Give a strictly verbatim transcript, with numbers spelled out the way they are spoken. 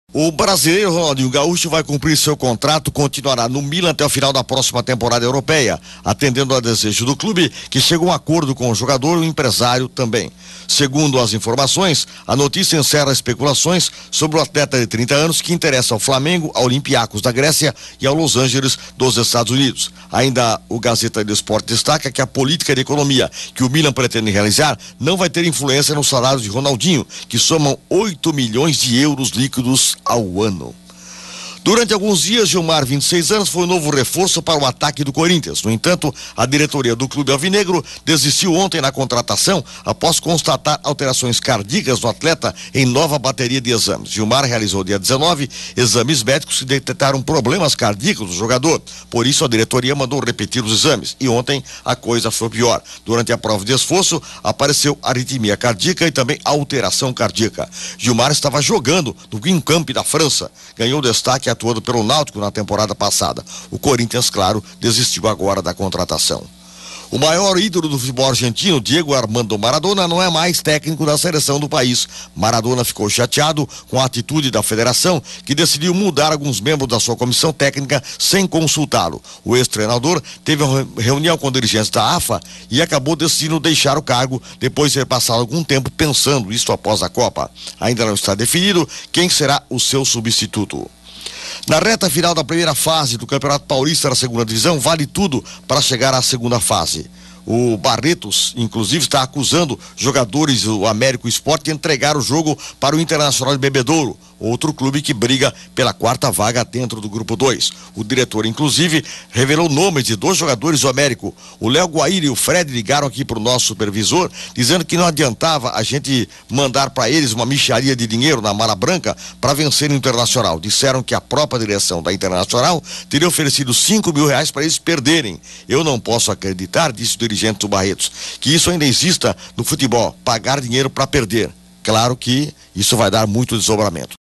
O brasileiro Ronaldinho Gaúcho vai cumprir seu contrato, continuará no Milan até o final da próxima temporada europeia, atendendo ao desejo do clube, que chegou a um acordo com o jogador e o empresário também. Segundo as informações, a notícia encerra especulações sobre o atleta de trinta anos que interessa ao Flamengo, ao Olympiacos da Grécia e ao Los Angeles dos Estados Unidos. Ainda o Gazeta do Esporte destaca que a política de economia que o Milan pretende realizar não vai ter influência no salário de Ronaldinho, que somam oito milhões de euros líquidos ao ano. Durante alguns dias, Gilmar, vinte e seis anos, foi o novo reforço para o ataque do Corinthians. No entanto, a diretoria do clube alvinegro desistiu ontem na contratação após constatar alterações cardíacas no atleta em nova bateria de exames. Gilmar realizou dia dezenove exames médicos que detectaram problemas cardíacos do jogador. Por isso, a diretoria mandou repetir os exames. E ontem a coisa foi pior. Durante a prova de esforço, apareceu arritmia cardíaca e também alteração cardíaca. Gilmar estava jogando no Guingamp da França. Ganhou destaque atuando pelo Náutico na temporada passada. O Corinthians, claro, desistiu agora da contratação. O maior ídolo do futebol argentino, Diego Armando Maradona, não é mais técnico da seleção do país. Maradona ficou chateado com a atitude da federação, que decidiu mudar alguns membros da sua comissão técnica sem consultá-lo. O ex-treinador teve uma reunião com dirigentes da A F A e acabou decidindo deixar o cargo depois de ter passado algum tempo pensando, isso após a Copa. Ainda não está definido quem será o seu substituto. Na reta final da primeira fase do Campeonato Paulista da segunda divisão, vale tudo para chegar à segunda fase. O Barretos, inclusive, está acusando jogadores do Américo Esporte de entregar o jogo para o Internacional de Bebedouro, outro clube que briga pela quarta vaga dentro do grupo dois. O diretor, inclusive, revelou nomes de dois jogadores do Américo. O Léo Guaíra e o Fred ligaram aqui para o nosso supervisor, dizendo que não adiantava a gente mandar para eles uma mixaria de dinheiro na mala branca para vencer o Internacional. Disseram que a própria direção da Internacional teria oferecido cinco mil reais para eles perderem. Eu não posso acreditar, disse o dirigente do Barretos, que isso ainda exista no futebol, pagar dinheiro para perder. Claro que isso vai dar muito desdobramento.